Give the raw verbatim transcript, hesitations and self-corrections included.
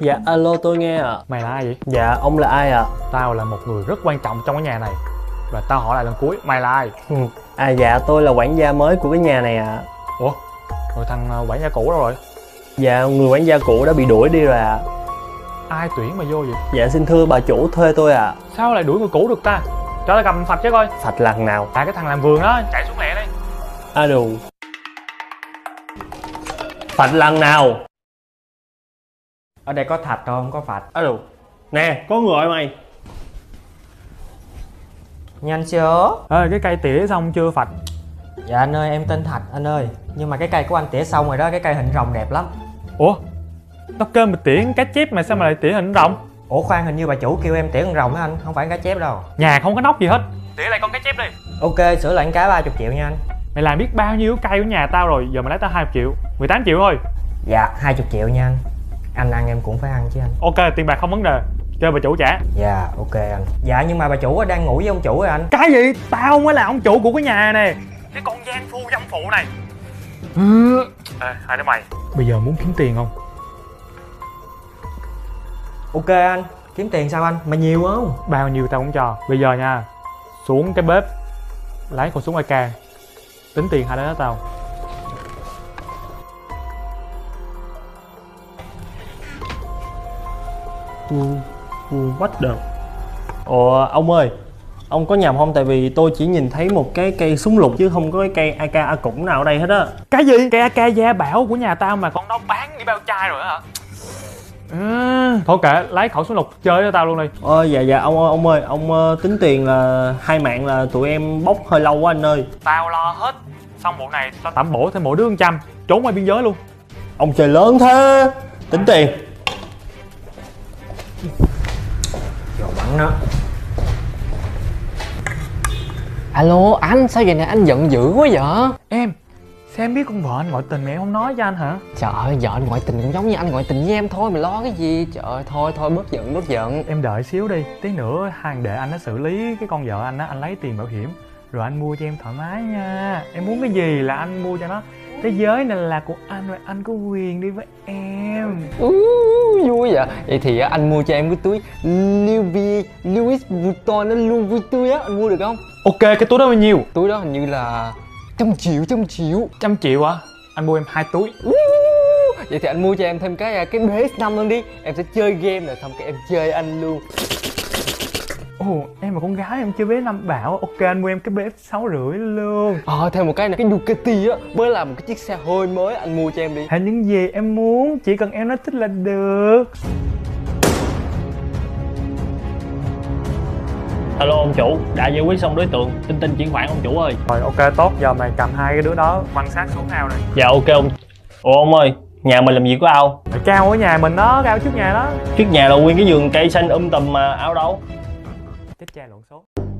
Dạ alo, tôi nghe ạ. Mày là ai vậy? Dạ ông là ai ạ? Tao là một người rất quan trọng trong cái nhà này. Và tao hỏi lại lần cuối, mày là ai? Ừ. À dạ tôi là quản gia mới của cái nhà này ạ. Ủa? Rồi thằng quản gia cũ đâu rồi? Dạ người quản gia cũ đã bị đuổi đi rồi ạ. Ai tuyển mà vô vậy? Dạ xin thưa bà chủ thuê tôi ạ. Sao lại đuổi người cũ được ta? Cho tao cầm phạch chứ coi. Phạch lần nào? À cái thằng làm vườn đó, chạy xuống lẹ đi. À đủ. Phạch lần nào? Ở đây có thạch thôi, không có phạch. À đủ. Nè, có người mày. Nhanh chưa? Ê, cái cây tỉa xong chưa phạch? Dạ anh ơi, em tên Thạch anh ơi. Nhưng mà cái cây của anh tỉa xong rồi đó, cái cây hình rồng đẹp lắm. Ủa? Tao kêu mày tỉa cá chép mà sao mày lại tỉa hình rồng? Ủa khoan, hình như bà chủ kêu em tỉa con rồng á anh, không phải cá chép đâu. Nhà không có nóc gì hết. Tỉa lại con cá chép đi. Ok, sửa lại cái ba mươi triệu nha anh. Mày làm biết bao nhiêu cây của nhà tao rồi, giờ mày lấy tao hai mươi triệu, mười tám triệu thôi. Dạ, hai mươi triệu nha anh. Anh ăn em cũng phải ăn chứ anh. Ok, tiền bạc không vấn đề, kêu bà chủ trả. Dạ, ok anh. Dạ nhưng mà bà chủ đang ngủ với ông chủ rồi anh. Cái gì? Tao mới là ông chủ của cái nhà này. Cái con gian phu dâm phụ này. Ê, hai đứa mày bây giờ muốn kiếm tiền không? Ok anh, kiếm tiền sao anh? Mà nhiều không? Bao nhiêu tao cũng cho. Bây giờ nha, xuống cái bếp lấy con súng a ca, tính tiền hai đứa đó tao. What the... Ủa ông ơi, ông có nhầm không? Tại vì tôi chỉ nhìn thấy một cái cây súng lục chứ không có cái cây a ca a củng nào ở đây hết á. Cái gì? Cây a ca gia bảo của nhà tao mà con đó bán đi bao chai rồi hả? Ừ. Thôi kệ, lấy khẩu súng lục chơi cho tao luôn đi. Ờ dạ dạ ông ơi, ông ơi, ông uh, tính tiền là hai mạng là tụi em bốc hơi lâu quá anh ơi. Tao lo hết. Xong vụ này tao tẩm bổ thêm mỗi đứa một trăm, trốn ngoài biên giới luôn. Ông trời lớn thế. Tính tiền. Rồi bắn nó. Alo anh, sao vậy nè, anh giận dữ quá vậy? Em, sao em biết con vợ anh ngoại tình mà em không nói cho anh hả? Trời ơi, vợ anh ngoại tình cũng giống như anh ngoại tình với em thôi, mày lo cái gì? Trời ơi, thôi thôi, bớt giận, bớt giận. Em đợi xíu đi, tí nữa hàng để anh nó xử lý cái con vợ anh á, anh lấy tiền bảo hiểm rồi anh mua cho em thoải mái nha. Em muốn cái gì là anh mua cho nó. Thế giới này là của anh và anh có quyền đi với em. Ú, vui vậy. Vậy thì á, anh mua cho em cái túi Louis Louis Vuitton nó Louis Vuitton á, anh mua được không? Ok, cái túi đó bao nhiêu? Túi đó hình như là trăm triệu, trăm triệu. Trăm triệu hả? Anh mua em hai túi. Ú, vậy thì anh mua cho em thêm cái cái pê ét năm luôn đi. Em sẽ chơi game rồi xong cái em chơi anh luôn. Ồ, em là con gái em chơi bé năm bảo. Ok, anh mua em cái bê ép sáu rưỡi luôn. Ờ, thêm một cái này, cái Ducati á, mới là một cái chiếc xe hơi mới, anh mua cho em đi. Hãy những gì em muốn, chỉ cần em nói thích là được. Alo ông chủ, đã giải quyết xong đối tượng, tin tin chuyển khoản ông chủ ơi. Rồi ok tốt, giờ mày cầm hai cái đứa đó quan sát số ao này. Dạ ok ông. Ủa ông ơi, nhà mình làm gì có ao? Mày cao ở nhà mình đó, cao trước nhà đó. Trước nhà là nguyên cái vườn cây xanh um tùm mà ao đâu? Chết cha lộn số.